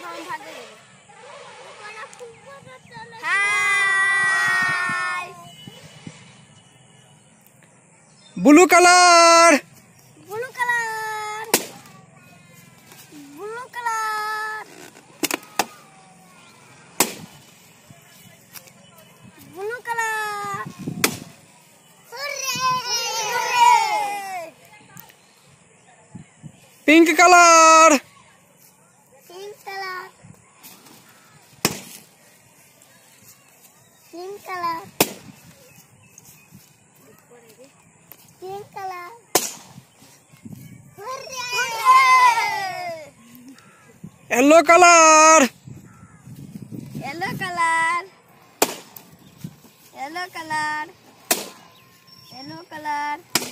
Hai. Blue color. Blue color. Blue color. Blue color. Hooray! Pink color. Pink color. Pink color. Pink color. Hooray! Yellow color. Yellow color. Yellow color. Yellow color.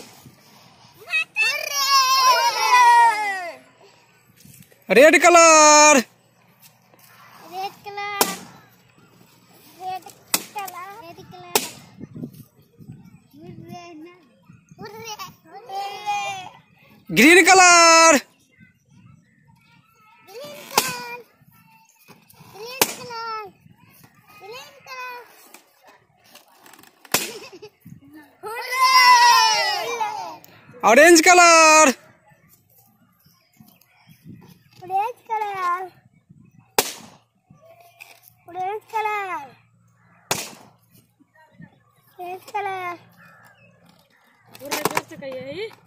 Hooray! Red color. Red color. Red color. Red color. Hooray! Hooray! Green color. Green color. Green color. Green color. Hooray! Orange color. Orange color. Orange color. Orange color. Udah, kayak